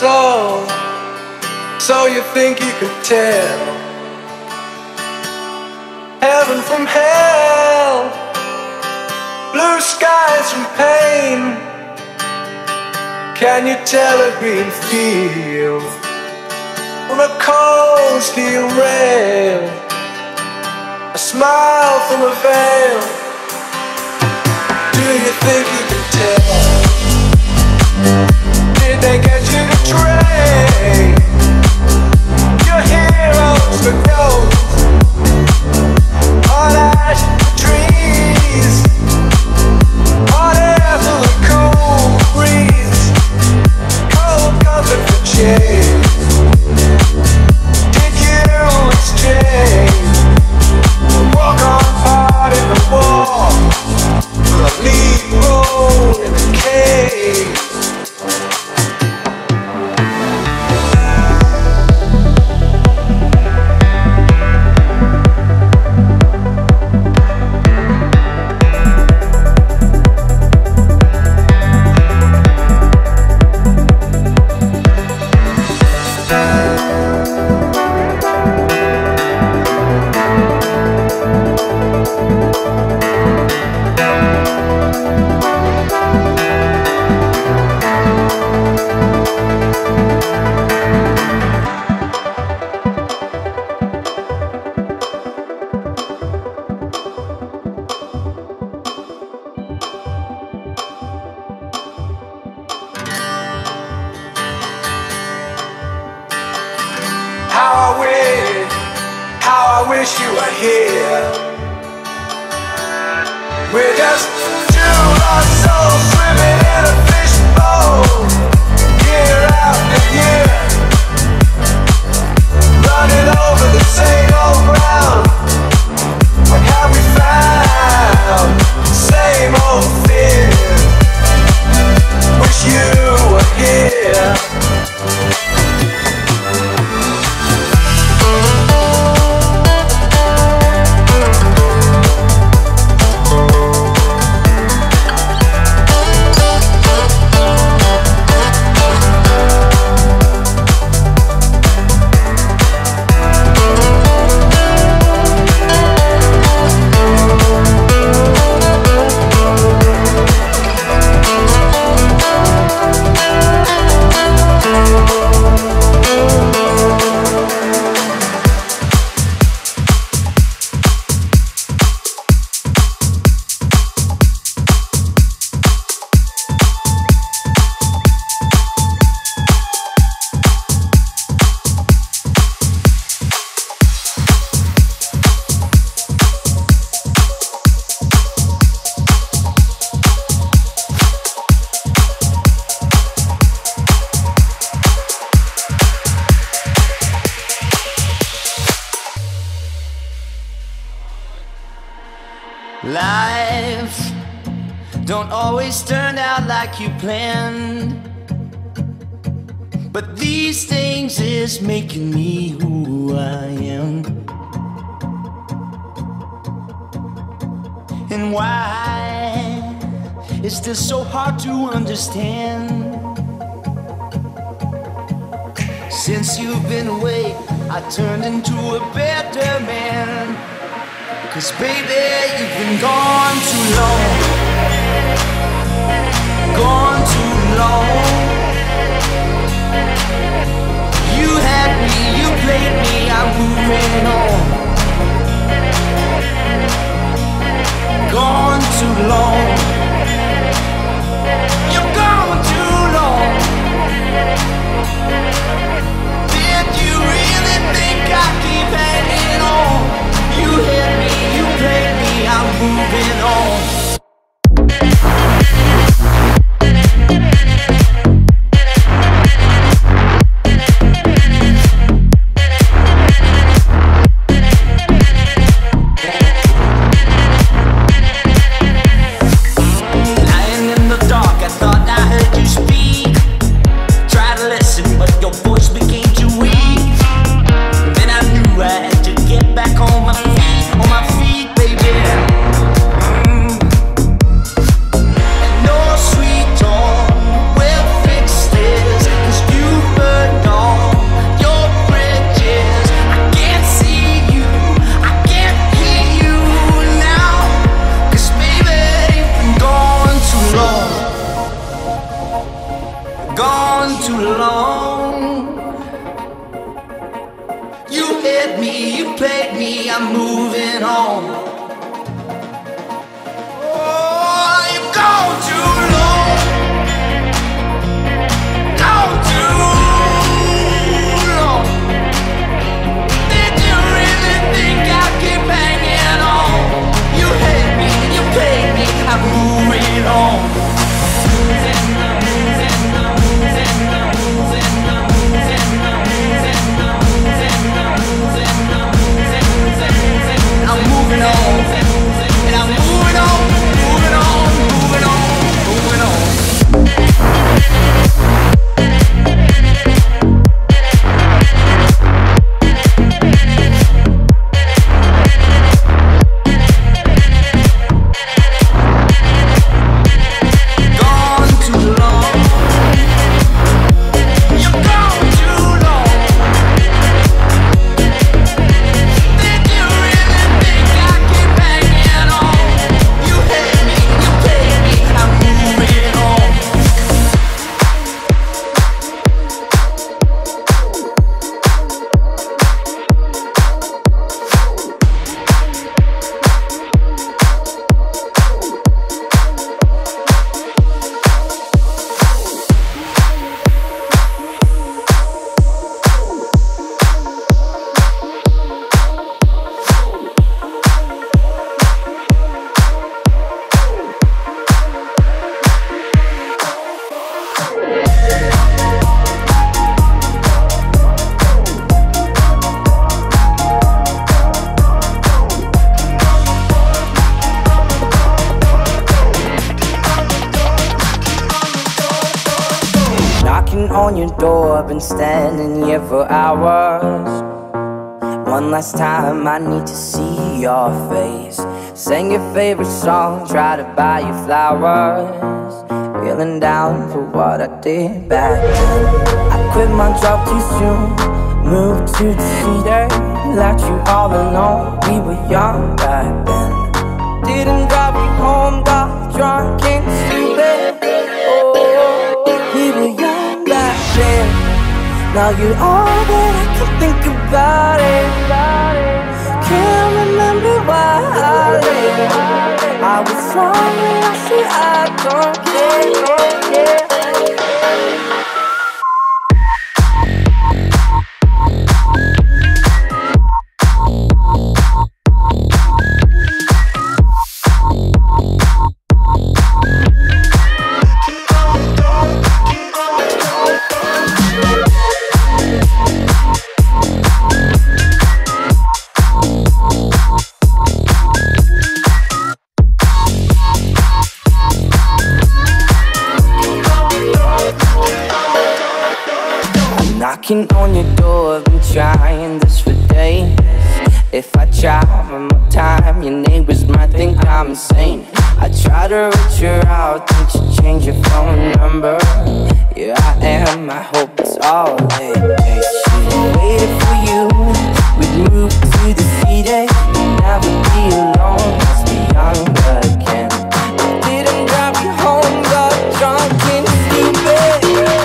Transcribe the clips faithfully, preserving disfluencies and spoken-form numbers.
soul. So you think you can tell heaven from hell, blue skies from pain? Can you tell a green field from a cold steel rail, a smile from a veil? Do you think you can tell? Did they get you to trade your heroes for ghosts, hot ash trees, hot air for the cool breeze, cold comfort for change? Did you exchange walk on part in the war, a lead role in the cave? We're just two lost souls swimming in a fishbowl, year after year, running over the same old ground. What have we found? Same old fear. Wish you were here. Life don't always turn out like you planned, but these things is making me who I am. And why is this so hard to understand? Since you've been away, I turned into a better man. 'Cause baby, you've been gone too long, gone too long. You had me, you played me, I'm moving on. Gone too long, you're gone too long. Did you really think I keep hanging on? You hit me, you played me, I'm moving on. I'm moving on. Oh, you've gone too long, gone too long. Did you really think I'd keep hanging on? You hate me, you pay me, I'm moving on. I'm moving on, and I'm moving on, moving on, moving on, moving on. Gone too long. You're gone too long. Did you really think I keep hanging on? You hate me, you pay me, I'm moving on. Knocking on your door, I've been standing here for hours. One last time, I need to see your face. Sing your favorite song, try to buy you flowers. Feeling down for what I did back then. I quit my job too soon, moved to the city, left you all alone. We were young back then. Didn't drive you home, got drunk and stupid. Oh, we were young back then. Now you're all that I can think about it. Can't remember why I lived. I was wrong when I said I don't care. Knocking on your door, I've been trying this for days. If I try one more time, your neighbors might think I'm insane. I try to reach you out, think you change your phone number. Here I am, I hope it's all it takes. Waited for you, we'd move to the city. You'd never be alone, let's be young again. Didn't drive you home, got drunk and stupid.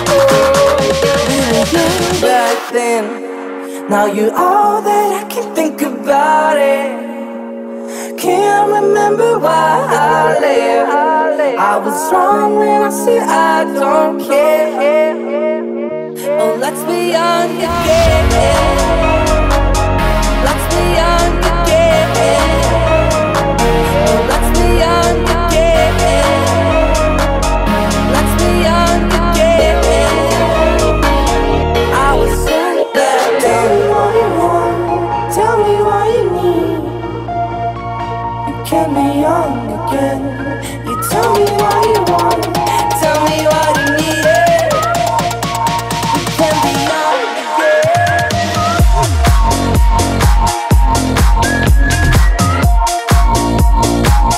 Back then, now you're all that I can think about it. Can't remember why I lived. I was wrong when I said I don't care. Oh, let's be young again. Let's be young again. Oh, let's be young again. Let's be young again. I was young back then. Tell me what you want, tell me what you need. You can't be young again. You tell me what you want, tell me what you need. You can't be young again.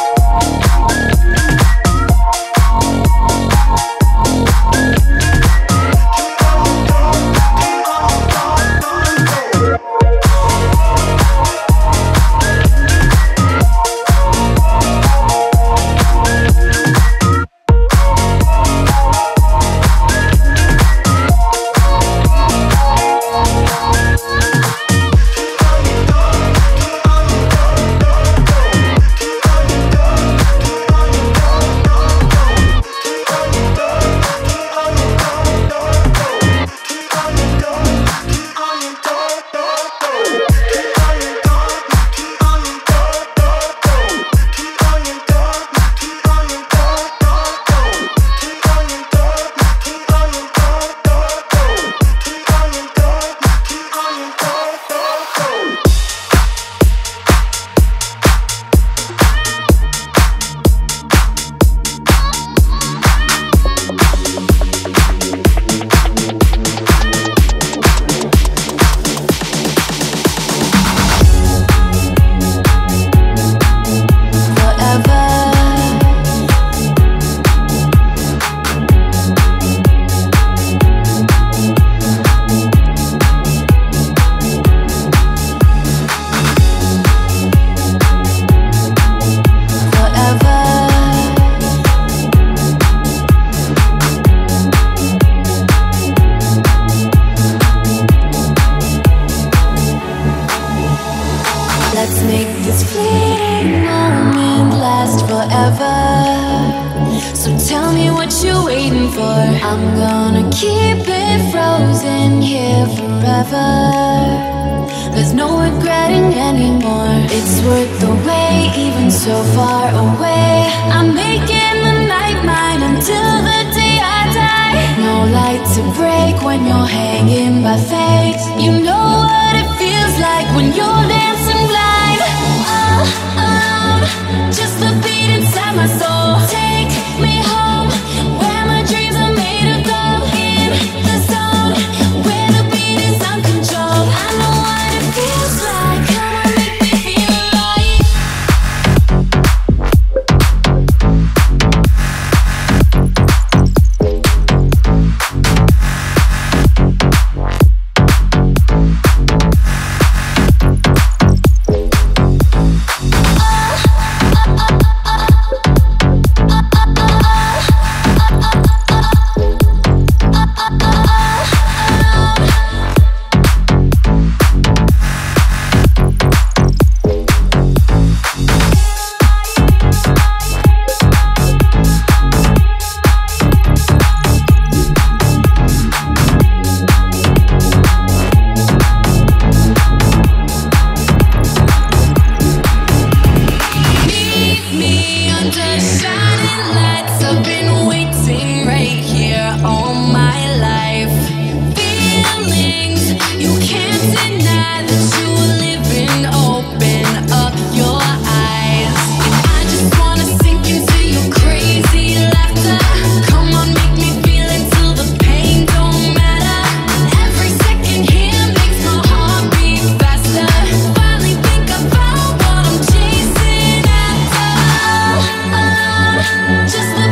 So tell me what you're waiting for. I'm gonna keep it frozen here forever. There's no regretting anymore. It's worth the wait, even so far away. I'm making the night mine until the day I die. No light to break when you're hanging by fate. You know what it feels like when you're dancing blind. All alone, just the beat inside my soul. Take me home, where my dreams are made of gold. In the zone, where the beat is uncontrolled. I know what it feels like. Come on, make me feel alive. Just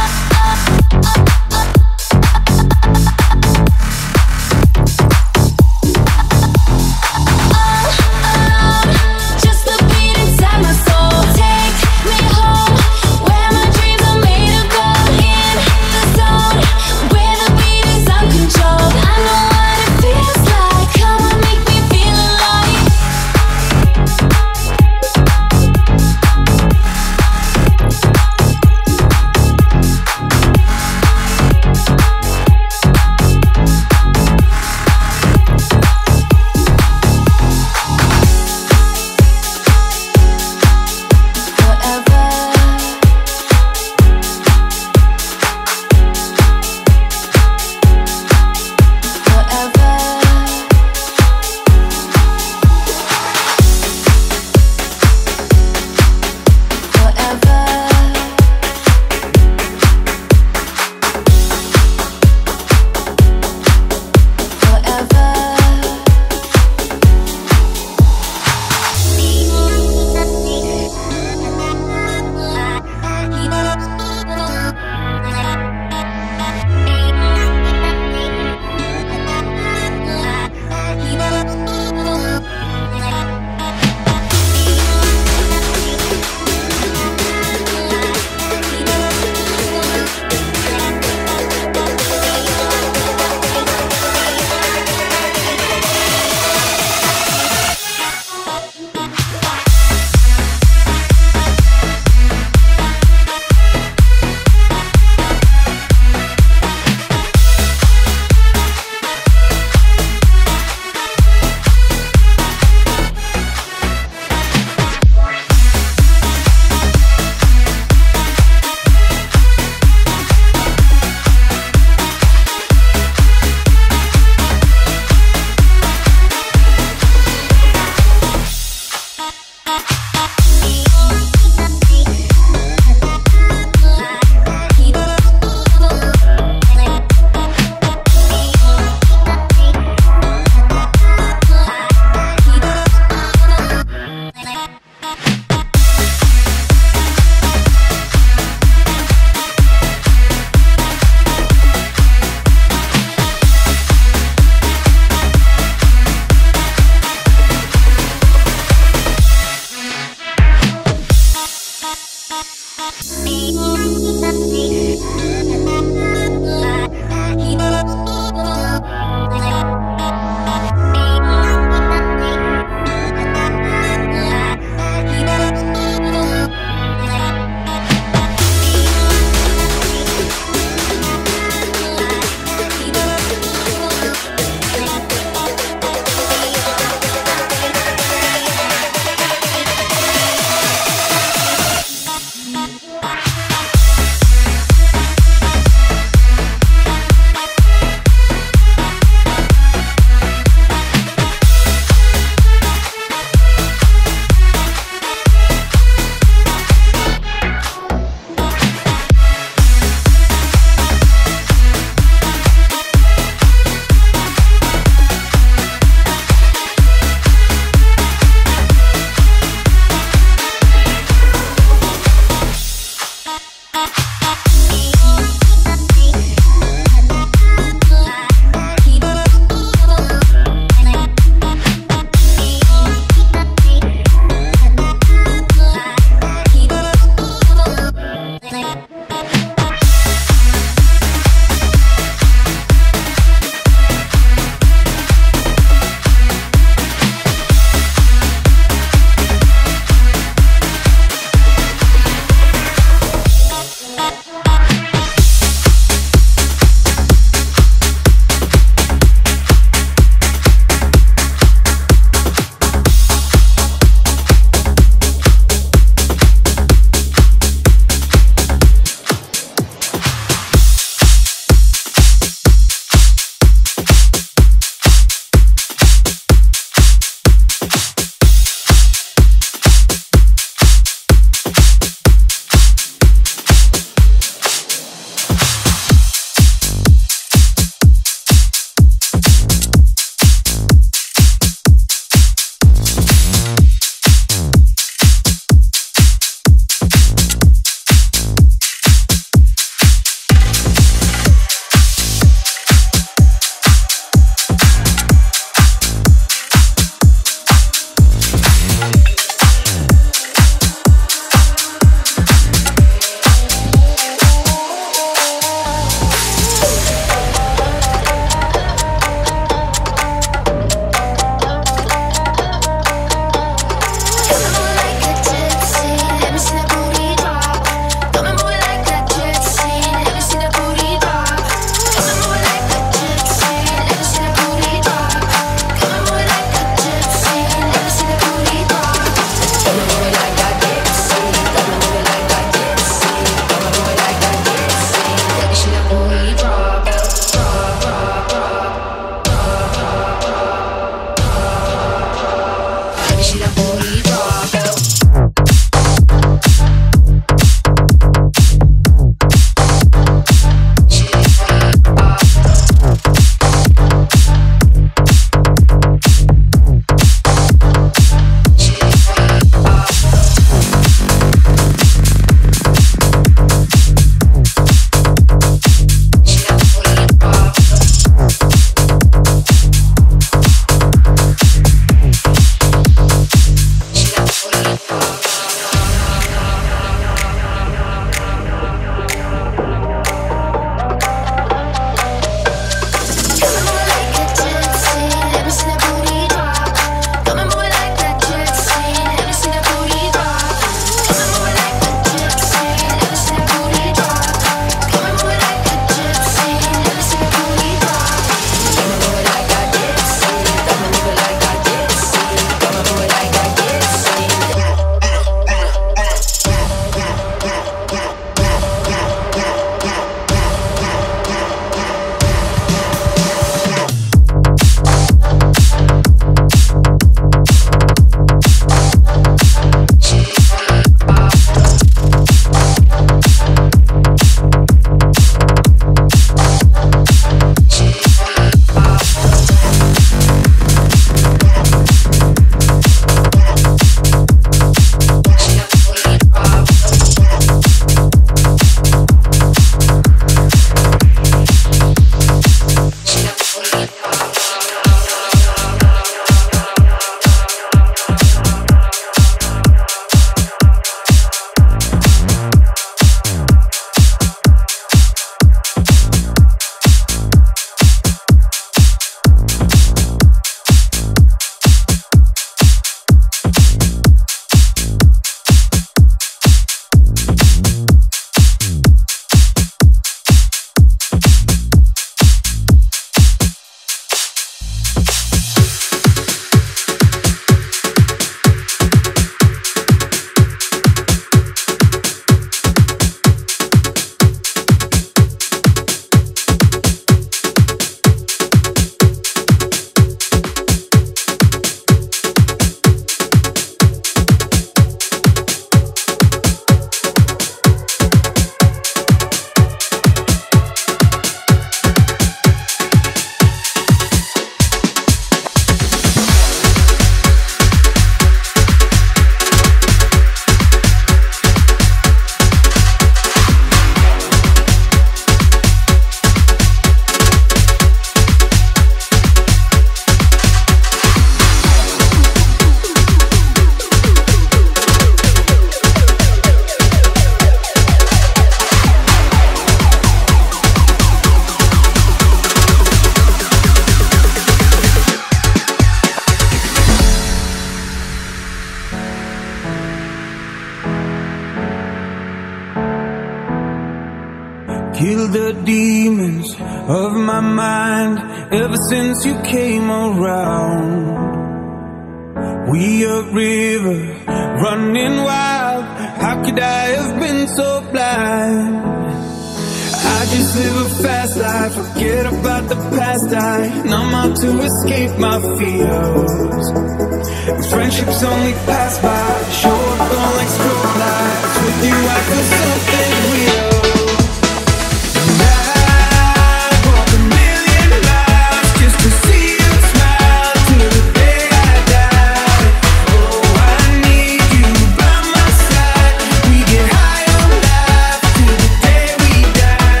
killed the demons of my mind ever since you came around. We a river running wild, how could I have been so blind? I just live a fast life, forget about the past. I numb out to escape my fears. And friendships only pass by, show up on like strobe lights. With you I feel something real. And I walk a million miles just to see you smile till the day I die. Oh, I need you by my side. We get high on life till the day we die.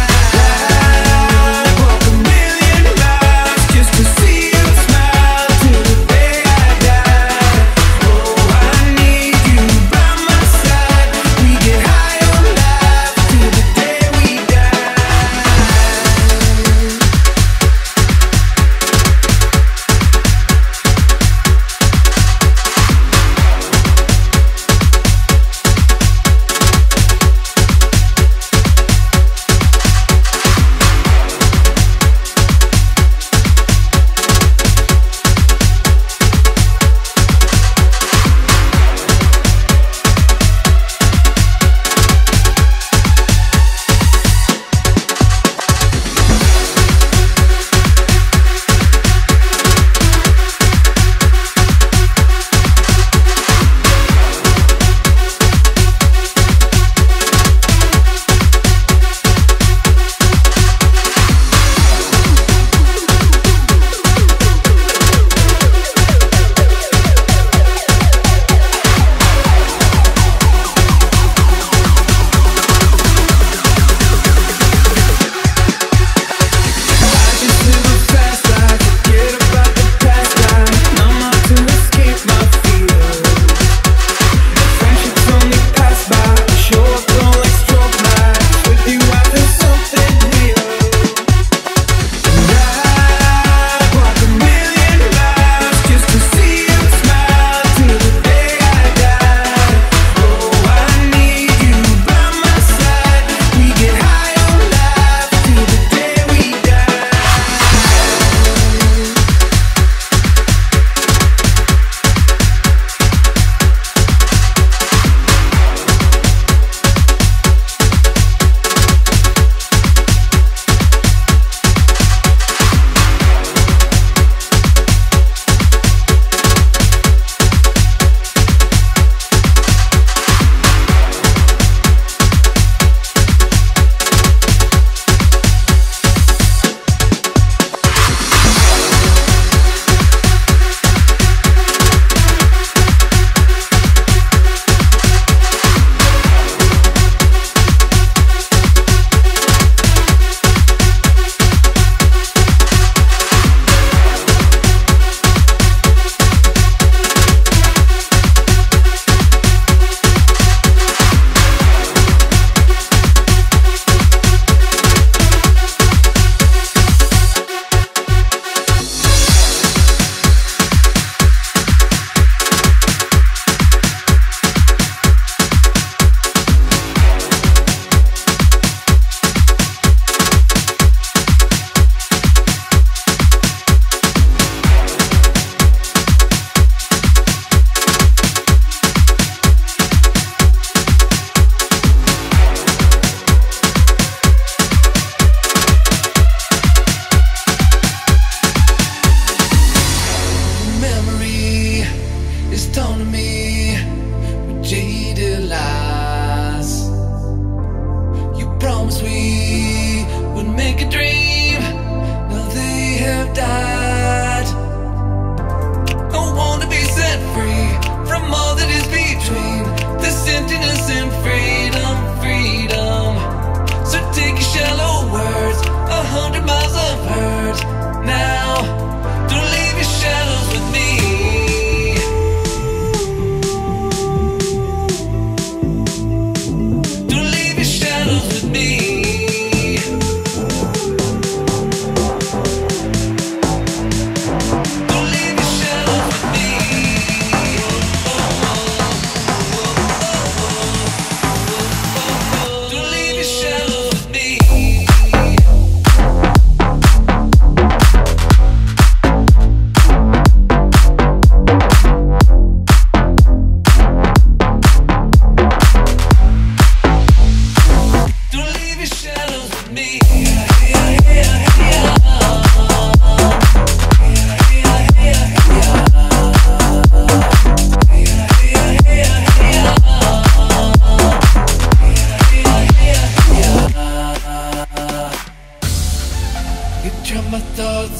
I walk a million miles just to see you smile till the day I die. Oh, I need you by my side. We get high on life.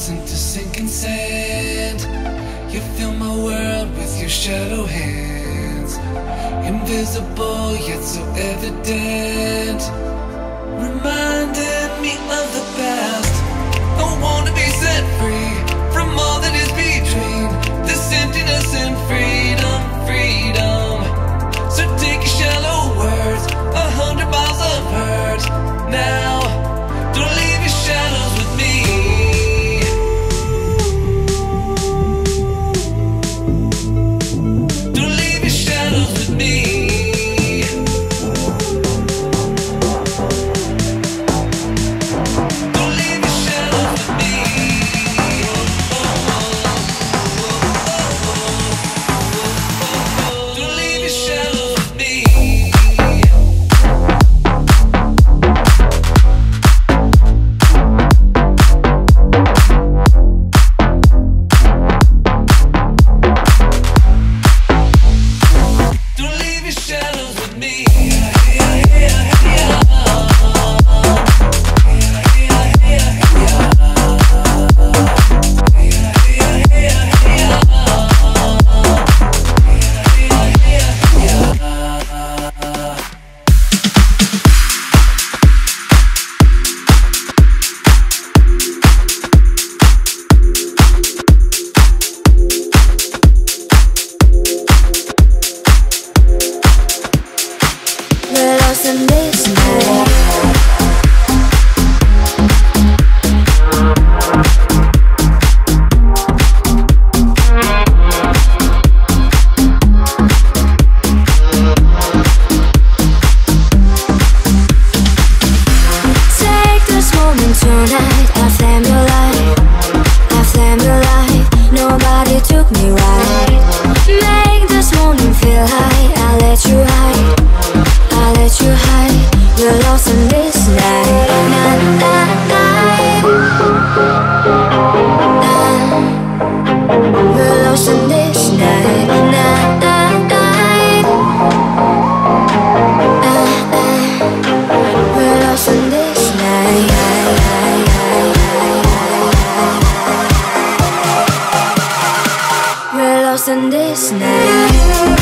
clouds into sinking sand. You fill my world with your shadow hands, invisible yet so evident, reminding me of the past. I want to be set free from all that is between this emptiness and freedom, freedom. So take your shallow words, a hundred miles of hurt. Now, don't leave your shadows with me. Don't leave your shadows with me. Don't leave your shadows with me. Don't leave your shadows with me. Don't leave your shadows with me. We're lost in this night. Take this moment tonight. I flame your light, I flame your light. Nobody took me right. Make this morning feel high. I let you hide, I let you hide. We're lost in this night. Night, night, night. We're lost in this night. Night, night, night. We're lost in this night. We're lost in this night.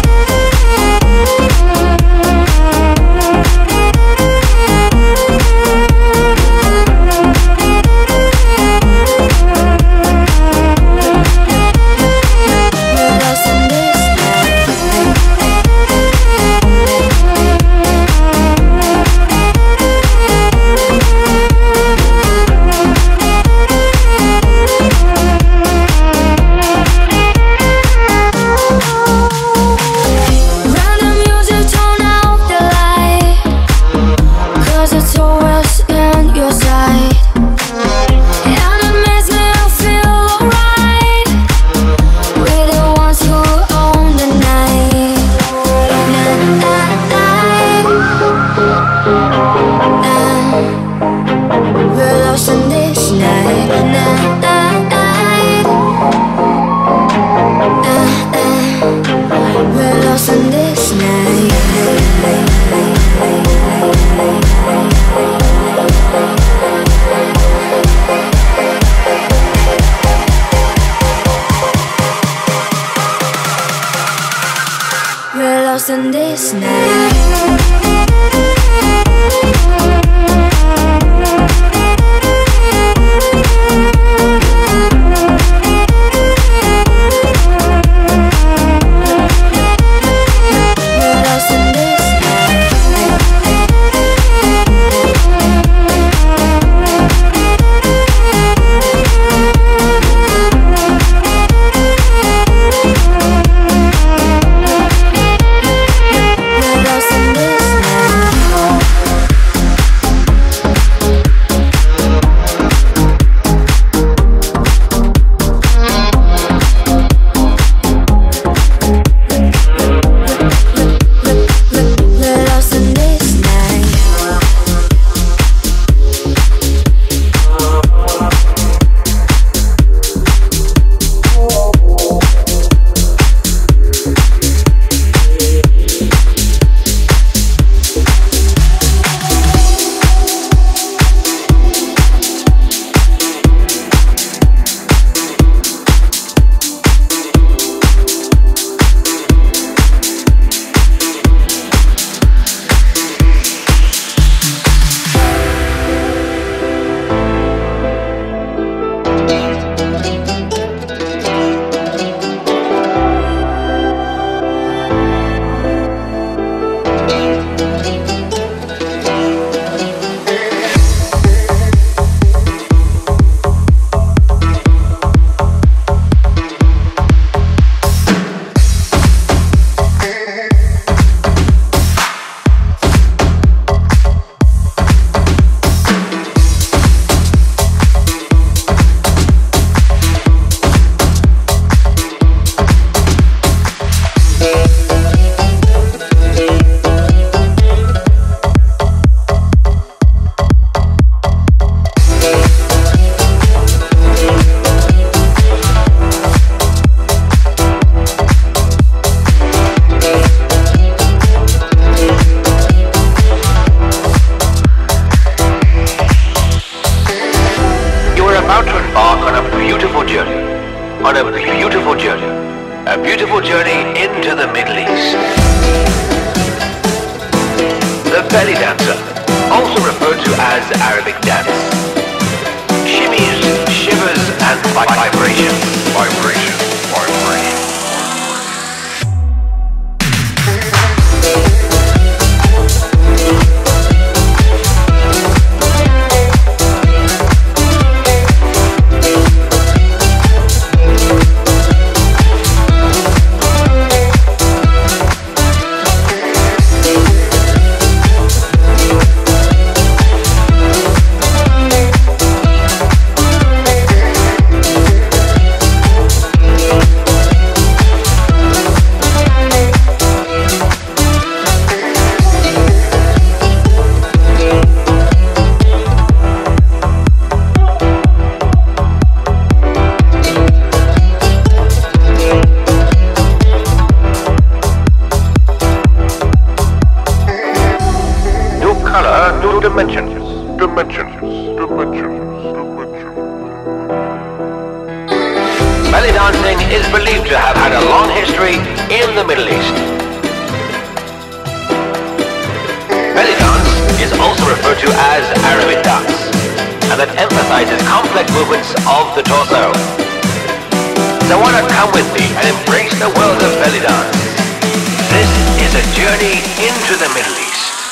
Lost in this night. Lost in this beautiful journey, on a beautiful journey, a beautiful journey into the Middle East. The belly dancer, also referred to as Arabic dance, shimmies, shivers, and vibration, vibration, vibration. Dimensions, dimensions, dimensions, dimensions. Belly dancing is believed to have had a long history in the Middle East. Belly dance is also referred to as Arabic dance, and it emphasizes complex movements of the torso. So why not come with me and embrace the world of belly dance? This is a journey into the Middle East.